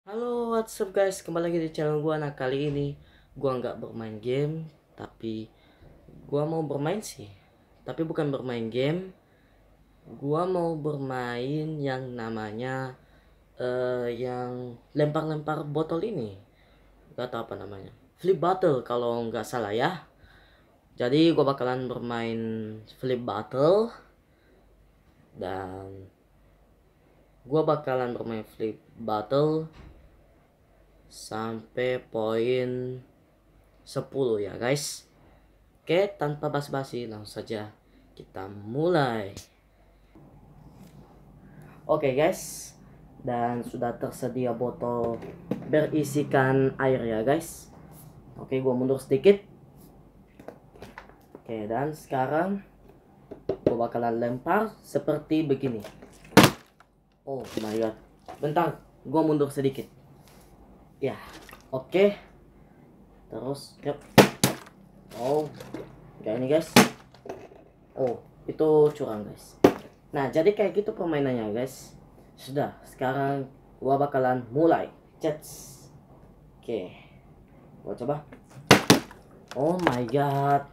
Halo, what's up guys? Kembali lagi di channel gua. Nah, kali ini gua nggak bermain game, tapi gua mau bermain sih. Tapi bukan bermain game. Gua mau bermain yang namanya yang lempar-lempar botol ini. Gak tau apa namanya. Flip bottle kalau nggak salah ya. Jadi gua bakalan bermain flip bottle dan gua bakalan bermain flip bottle sampai poin 10 ya guys. Oke, tanpa basa-basi langsung saja kita mulai. Oke guys, dan sudah tersedia botol berisikan air ya guys. Oke, gua mundur sedikit. Oke, dan sekarang gua bakalan lempar seperti begini. Oh my god, bentar, gua mundur sedikit ya. Oke, terus yuk. Oh, kayak ini guys. Oh, itu curang guys. Nah, jadi kayak gitu permainannya guys. Sudah, sekarang gua bakalan mulai. Cets. Oke, gua coba. Oh my god.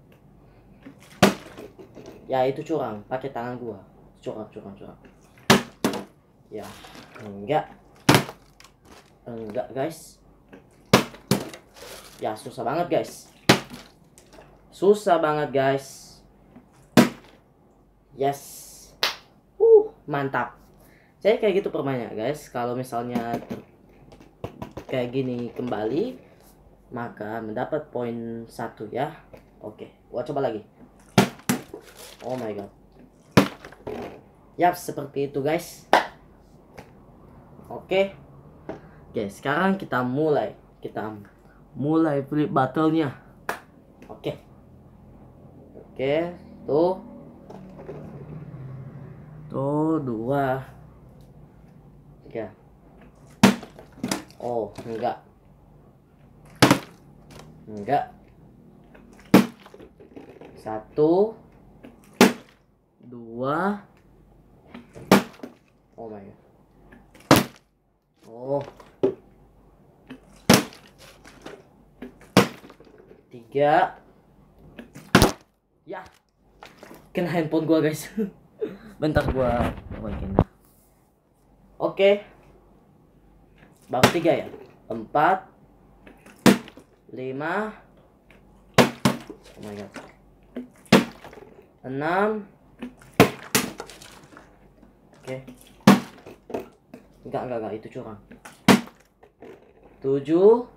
Ya, itu curang, pakai tangan gua. Curang. Ya, enggak guys. Ya, susah banget guys. Yes. Mantap. Saya kayak gitu permainnya guys. Kalau misalnya kayak gini kembali, maka mendapat poin 1 ya. Oke, gua coba lagi. Oh my god. Yap, seperti itu guys. Oke, sekarang kita mulai flip battle-nya. Oke, tuh 2 3. Oh, enggak 1 2. Oh my god. Oh, 3. Ya, kena handphone gua guys. Bentar, gua perbaikin. Oke, baru 3 ya. 4 5. Oh my god. 6. Oke. Enggak, itu curang. 7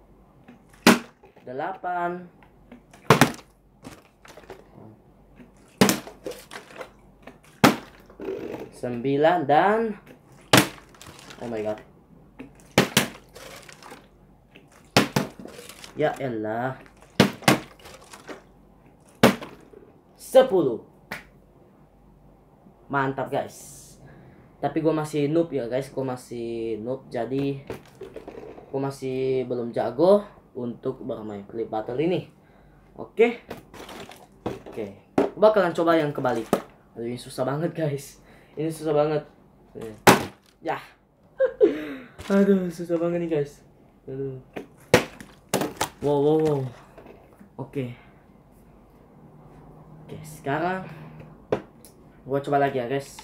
8 9 dan oh my god. Ya elah. 10. Mantap guys. Tapi gue masih noob ya guys. Jadi gue masih belum jago untuk bermain flip battle ini. Oke, bakalan coba yang kebalik. Aduh, ini susah banget guys. Ini susah banget ya. Aduh, susah banget nih guys. Aduh. Wow. Oke, sekarang gua coba lagi ya guys.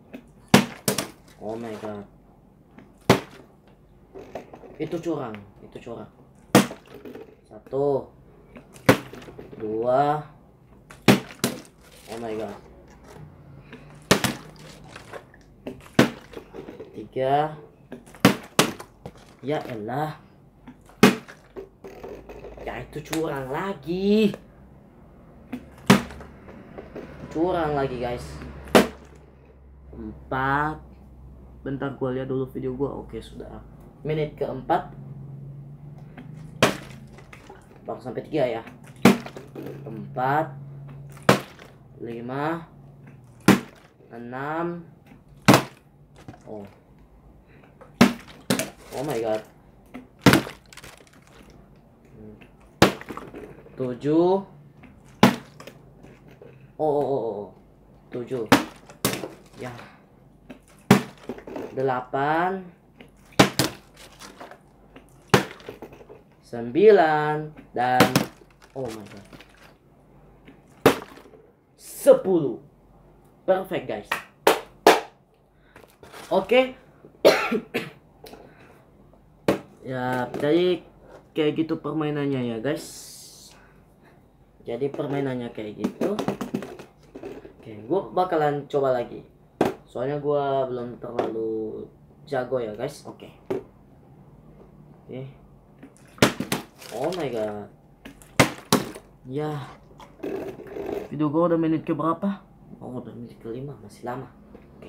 Oh my god, itu curang. 1 2. Oh my god. 3. Ya elah. Ya, itu curang lagi guys. 4. Bentar, gua lihat dulu video gua. Oke, sudah menit keempat. Baru sampai 3 ya. 4 5 6. Oh my god. 7. Oh 7. Ya. 8. 9, dan oh my god, 10. Perfect guys. Oke. Ya, jadi kayak gitu permainannya ya guys. Jadi permainannya kayak gitu. Oke, gue bakalan coba lagi. Soalnya gue belum terlalu jago ya guys. Oke. Oke. Oh my god. Ya. Video gue udah menit ke berapa? Oh, udah menit ke-5, masih lama. Oke.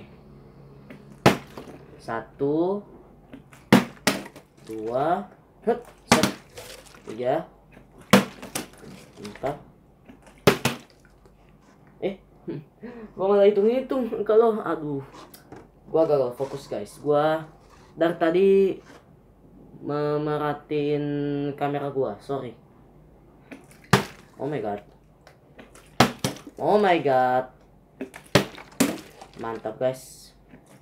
1, 2, 3, 4. Gua malah hitung-hitung kalau aduh. Gua gagal fokus guys. Gua dari tadi merhatiin kamera gua, sorry. Oh my god. Oh my god. Mantap guys.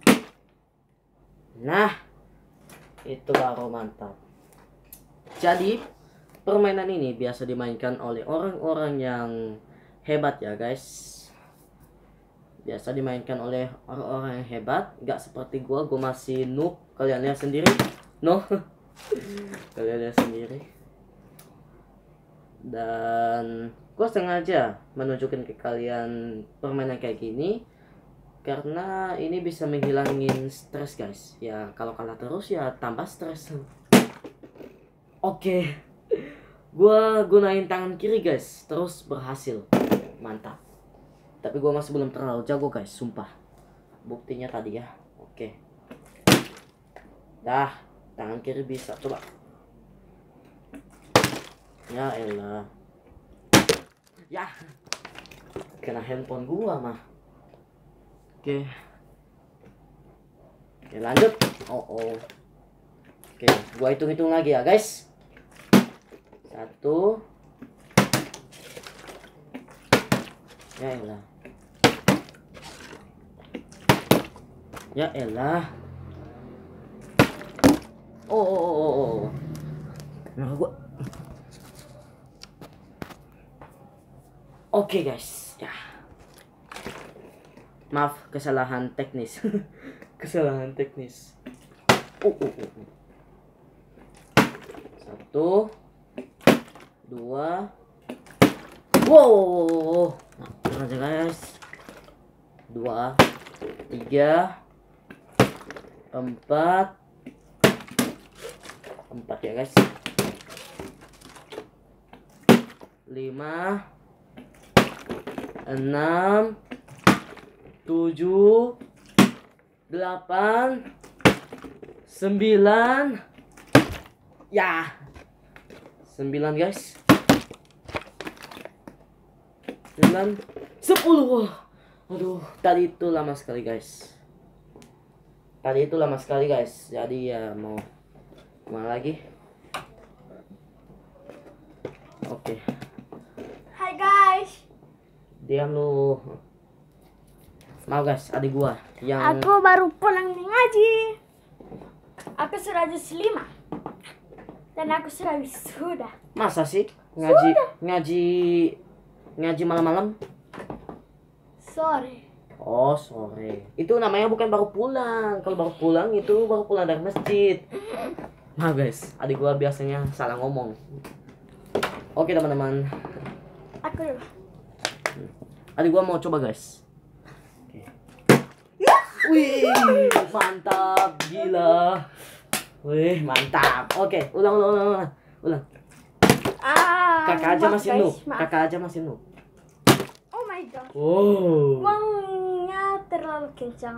Nah, itu baru mantap. Jadi permainan ini biasa dimainkan oleh orang-orang yang hebat ya guys. Biasa dimainkan oleh orang-orang yang hebat, gak seperti gua masih noob. Kalian lihat sendiri, no. Kalian lihat sendiri. Dan gua sengaja menunjukkan ke kalian permainan kayak gini karena ini bisa menghilangin stres guys. Ya kalau kalah terus ya tambah stres. Oke. Gua gunain tangan kiri guys, terus berhasil. Mantap. Tapi gue masih belum terlalu jago guys, sumpah. Buktinya tadi ya. Oke. Dah, tangan kiri bisa, coba. Ya elah. Ya. Kena handphone gua mah. Oke. Oke, lanjut. Oh. Oke, gua hitung-hitung lagi ya guys. 1. Ya elah. Ya elah. Oh. Nah, gua. Oke guys, ya. Maaf, kesalahan teknis. Kesalahan teknis. 1, 2. Wow. Nah, aja guys. 2, 3, 4 ya guys. 5, 6, 7, 8, 9. Ya. 9 guys. 9, 10. Aduh, tadi itu lama sekali guys. Jadi ya mau kemana lagi? Oke. Hai guys. Diam lu. Mau guys, adik gua yang Aku baru pulang dari ngaji. Aku sudah juz 5. Dan aku sudah wisuda. masa sih ngaji malam-malam? Sore. Oh, sore. Itu namanya bukan baru pulang. Kalau baru pulang itu baru pulang dari masjid. Nah guys, adik gua biasanya salah ngomong. Oke teman-teman. Aku dulu. Adik gua mau coba guys. Oke. Wih, mantap, gila. Wih, mantap. Oke, ulang. Kakak aja maaf, masih guys, noob. maaf. Kakak aja masih noob. Oh my god. Wow. Uangnya terlalu kencang.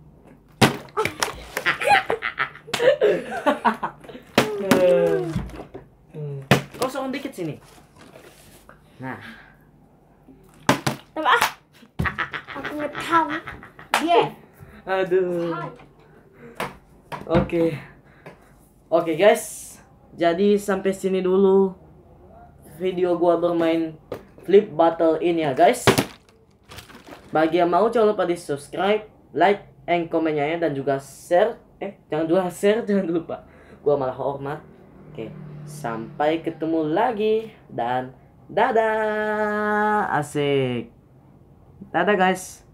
Kosong dikit sini. Nah. Coba. Aku nggak tahu. Dia. Aduh. Oke guys. Jadi sampai sini dulu video gua bermain Flip Battle ini ya guys. Bagi yang mau jangan lupa di subscribe, like, and komennya ya, dan juga share. Jangan lupa. Gua malah hormat. Oke. Sampai ketemu lagi dan dadah. Asik. Dadah guys.